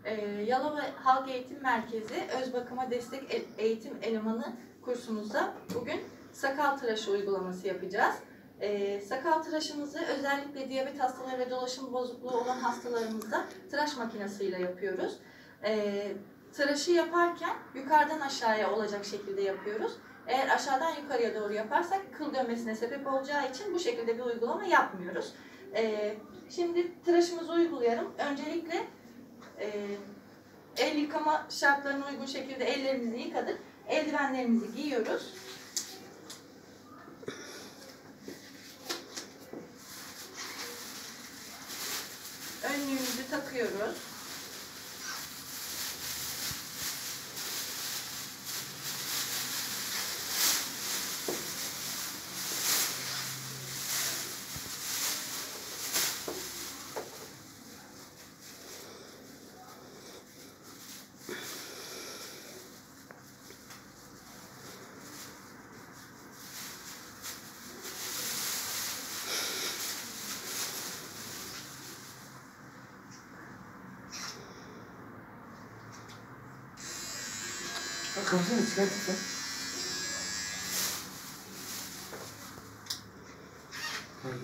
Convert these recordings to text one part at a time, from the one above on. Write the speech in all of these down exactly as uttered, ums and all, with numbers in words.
Ee, Yalova Halk Eğitim Merkezi Öz Bakıma Destek Eğitim Elemanı kursumuzda bugün sakal tıraşı uygulaması yapacağız. Ee, sakal tıraşımızı özellikle diyabet hastaları ve dolaşım bozukluğu olan hastalarımızda tıraş makinesiyle yapıyoruz. Ee, tıraşı yaparken yukarıdan aşağıya olacak şekilde yapıyoruz. Eğer aşağıdan yukarıya doğru yaparsak kıl dönmesine sebep olacağı için bu şekilde bir uygulama yapmıyoruz. Ee, şimdi tıraşımızı uygulayalım. Öncelikle e, el yıkama şartlarına uygun şekilde ellerimizi yıkadık. Eldivenlerimizi giyiyoruz. Önlüğümüzü takıyoruz. Kafasını çıkartırsın. Hadi.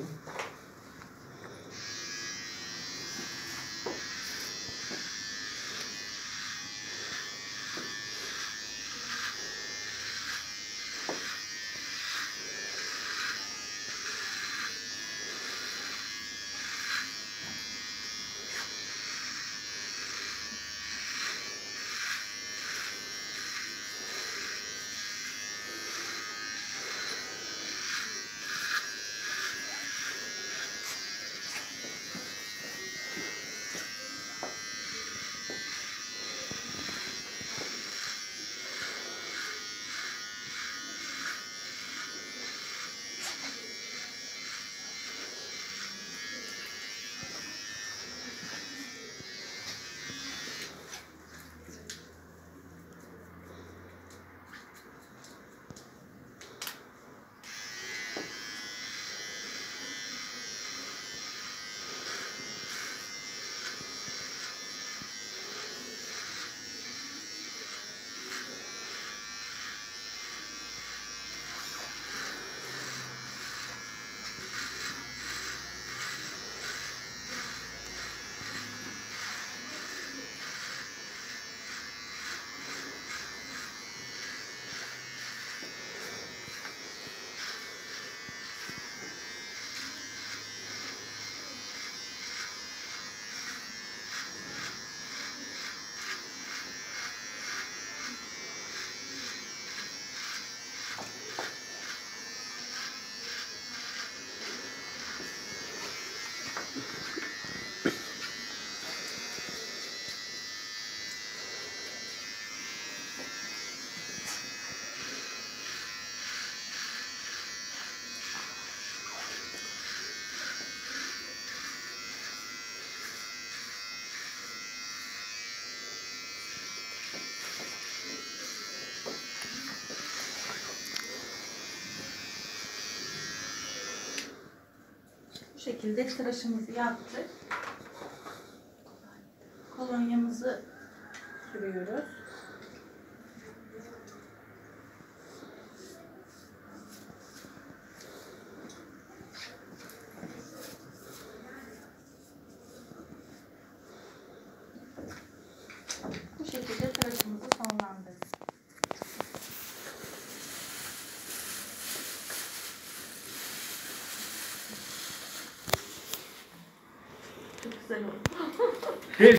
Bu şekilde tıraşımızı yaptık. Kolonyamızı sürüyoruz. Bu şekilde tıraşımızı sonlandırdık. Çok güzel oldu.